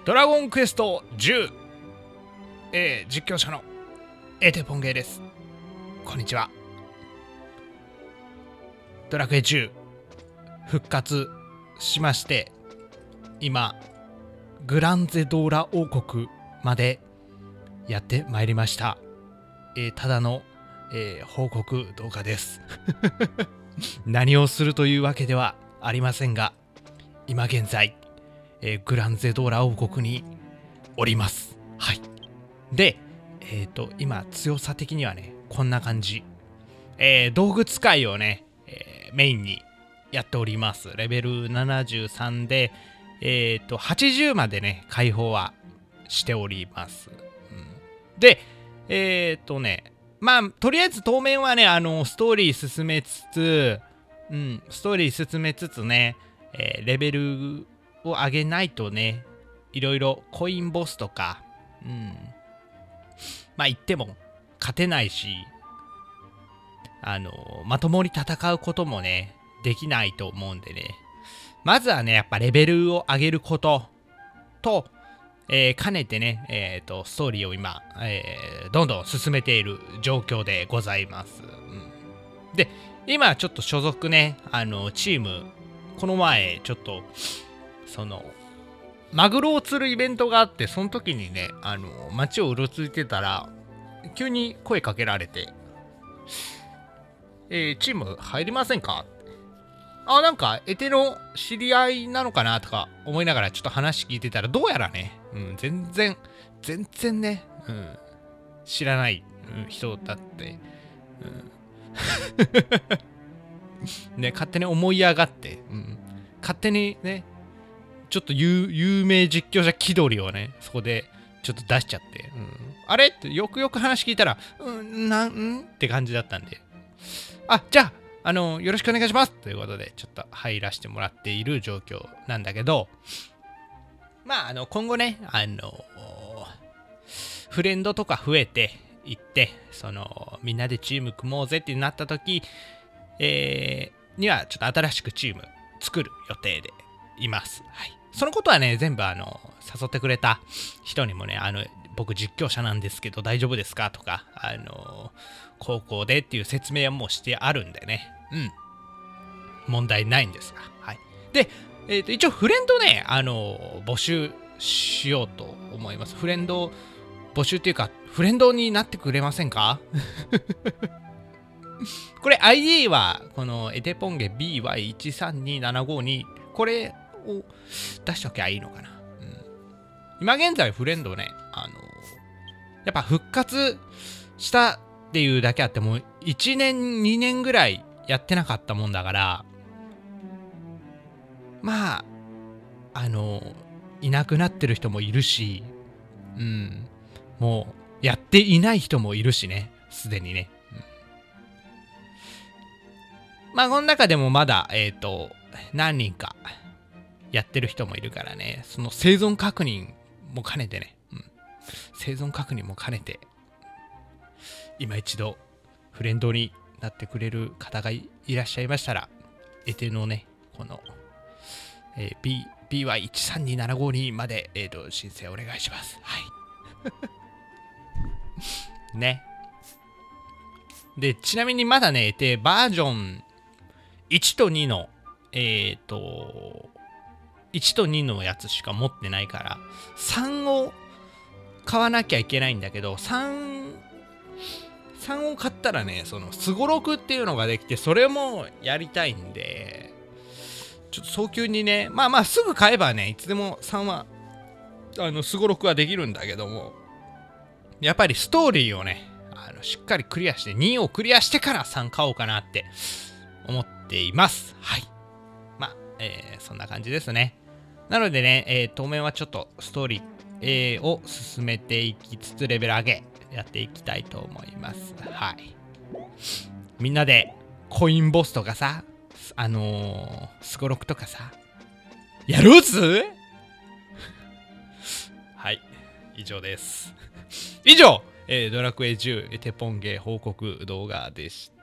ドラゴンクエスト10、実況者のエテポンゲーです。こんにちは。ドラクエ10復活しまして、今グランゼドーラ王国までやってまいりました。ただの、報告動画です何をするというわけではありませんが、今現在グランゼドーラ王国におります。はい。で、今強さ的にはね、こんな感じ。道具使いをね、メインにやっております。レベル73で、80までね、解放はしております。で、まあ、とりあえず当面はね、ストーリー進めつつ、ね、レベルを上げないとね、いろいろコインボスとか、まあ言っても勝てないし、まともに戦うこともね、できないと思うんでね、まずはね、やっぱレベルを上げることと、兼ねてね、ストーリーを今、どんどん進めている状況でございます。で、今ちょっと所属ね、チーム、この前ちょっとマグロを釣るイベントがあって、その時にね、街をうろついてたら急に声かけられて、チーム入りませんか？なんかエテの知り合いなのかなとか思いながらちょっと話聞いてたら、どうやらね、全然ね、知らない、人だって、ね、勝手に思い上がって、勝手にね、ちょっと有名実況者気取りをね、そこでちょっと出しちゃって、あれってよくよく話聞いたら、って感じだったんで、じゃあ、よろしくお願いしますということで、ちょっと入らせてもらっている状況なんだけど、まあ、今後ね、フレンドとか増えていって、みんなでチーム組もうぜってなった時、にはちょっと新しくチーム作る予定でいます。はい。そのことはね、全部誘ってくれた人にもね、僕実況者なんですけど大丈夫ですかとか、高校でっていう説明はもうしてあるんでね、問題ないんですが、はい。で、一応フレンドね、募集しようと思います。フレンド募集っていうか、フレンドになってくれませんかこれ ID はこのエテポンゲ BY132752、これを出しときゃいいのかな。今現在フレンドね、やっぱ復活したっていうだけあっても1年2年ぐらいやってなかったもんだから、まあいなくなってる人もいるし、もうやっていない人もいるしね、すでにね。まあこの中でもまだ何人かやってる人もいるからね、その生存確認も兼ねてね、生存確認も兼ねて、今一度フレンドになってくれる方が いらっしゃいましたら、エテのね、この、BY132752 まで、申請お願いします。はい。ね。で、ちなみにまだね、バージョン1と2の、1と2のやつしか持ってないから、3を買わなきゃいけないんだけど、3を買ったらね、すごろくっていうのができて、それもやりたいんで、ちょっと早急にね、まあすぐ買えばね、いつでも3は、すごろくはできるんだけども、やっぱりストーリーをね、しっかりクリアして、2をクリアしてから3買おうかなって思っています。はい。まあ、そんな感じですね。なのでね、当面はちょっとストーリー、を進めていきつつ、レベル上げやっていきたいと思います。はい。みんなでコインボスとかさ、スゴロクとかさ、やろうぜはい、以上です。以上、ドラクエ10エテポンゲ報告動画でした。